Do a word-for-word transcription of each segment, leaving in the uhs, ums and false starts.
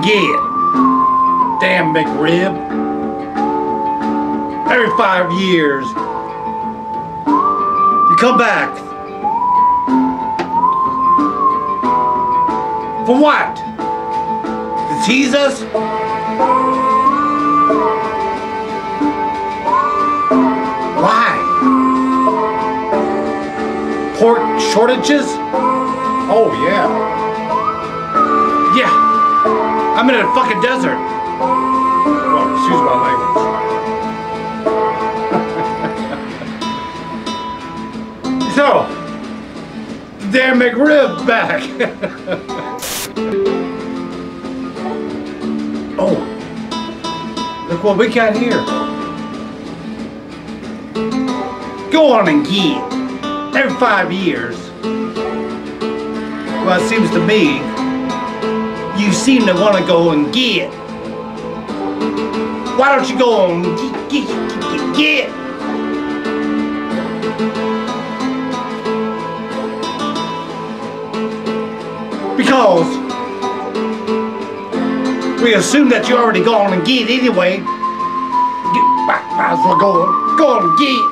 Git. Damn McRib. Every five years, you come back. For what? To tease us? Why? Pork shortages? Oh, yeah. Yeah. I'm in a fucking desert. Well, excuse my language. So, damn McRib back. Oh, look what we got here. Go on and Git. Every five years. Well, it seems to me you seem to want to go and Git. Why don't you go on Git, Git, Git, Git? Because we assume that you're already gone and Git anyway. Might, might as well go on, go on and Git.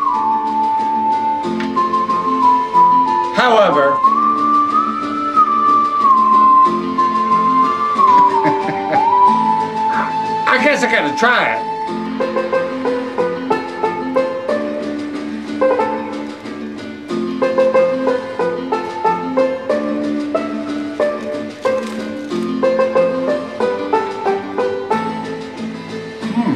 However, I guess I gotta try it. Hmm.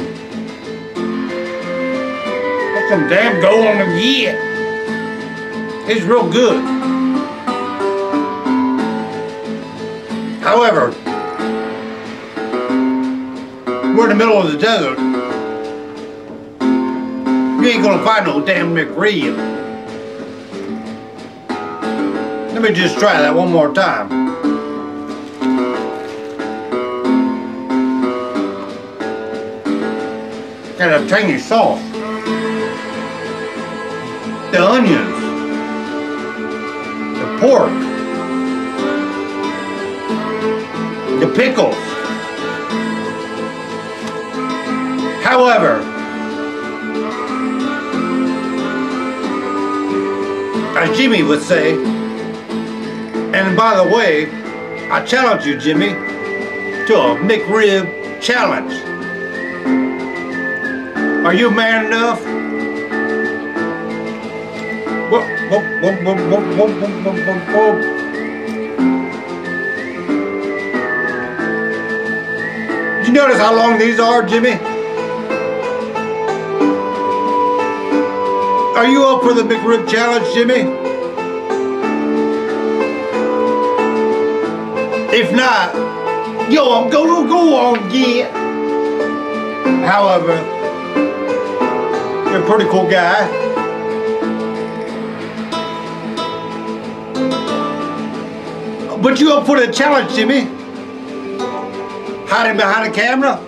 That's some damn go on the Git. It's real good. However, we're in the middle of the desert. You ain't gonna find no damn McRib. Let me just try that one more time. Got a tangy sauce. The onions. The pork. The pickles. However, as Jimmy would say, and by the way, I challenge you, Jimmy, to a McRib challenge. Are you man enough? Whoop, whoop, whoop, whoop, whoop, whoop, whoop, whoop, whoop, whoop. Did you notice how long these are, Jimmy? Are you up for the McRib challenge, Jimmy? If not, yo, I'm gonna go on Git. However, you're a pretty cool guy. But you up for the challenge, Jimmy? Hiding behind the camera?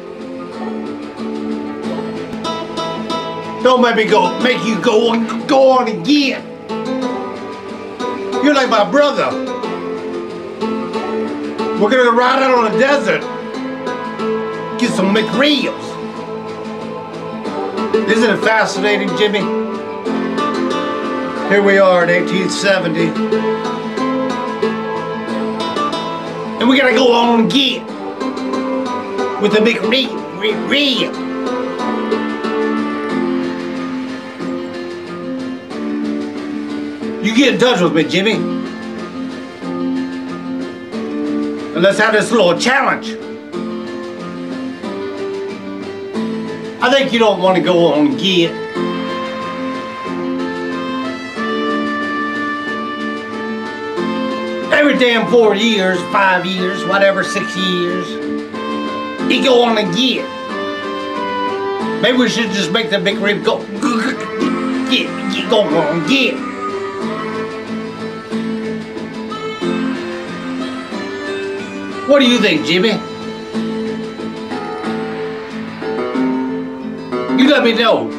Don't make me go, make you go on, go on and Git. You're like my brother. We're gonna ride out on the desert, get some McRibs. Isn't it fascinating, Jimmy? Here we are in eighteen seventy, and we gotta go on and Git with the McRib, McRib. You get in touch with me, Jimmy. And let's have this little challenge. I think you don't want to go on Git. Every damn four years, five years, whatever, six years, you go on and Git. Maybe we should just make the McRib go Git, Git, go on Git. What do you think, Jimmy? You let me know.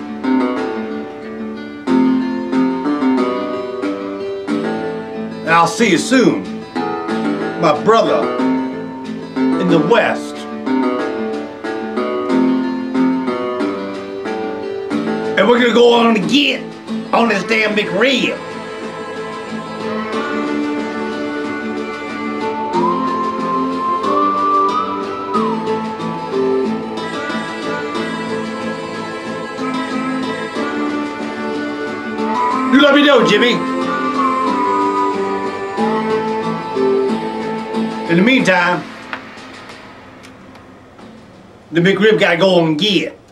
And I'll see you soon, my brother in the West. And we're gonna go on to Git on this damn McRib. You let me know, Jimmy. In the meantime, the McRib gotta go on and Git.